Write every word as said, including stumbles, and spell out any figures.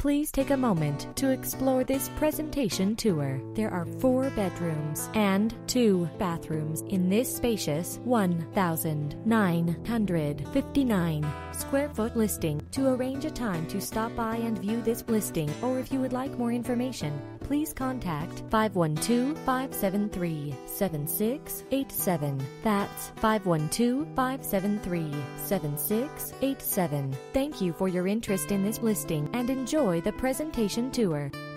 Please take a moment to explore this presentation tour. There are four bedrooms and two bathrooms in this spacious one thousand nine hundred fifty-nine square foot listing. To arrange a time to stop by and view this listing, or if you would like more information, please contact five one two, five seven three, seven six eight seven. That's five one two, five seven three, seven six eight seven. Thank you for your interest in this listing and enjoy the presentation tour.